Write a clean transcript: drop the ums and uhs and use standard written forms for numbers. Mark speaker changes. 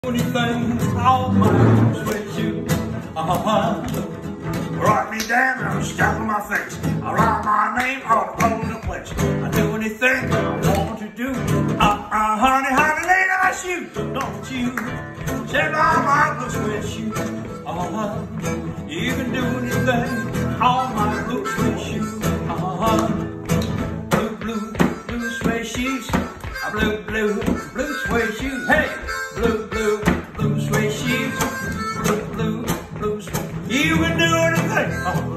Speaker 1: Anything on my sweat shoes. Write me down and I'll stuff on my face. I write my name all over the place. I do anything I want to do. Honey, honey, lay down shoes. Don't you check on my blue sweat shoes. You can do anything on my blue sweat shoes. Blue suede shoes. Blue suede shoes. Hey, blue suede shoes. Blue suede. You can do anything.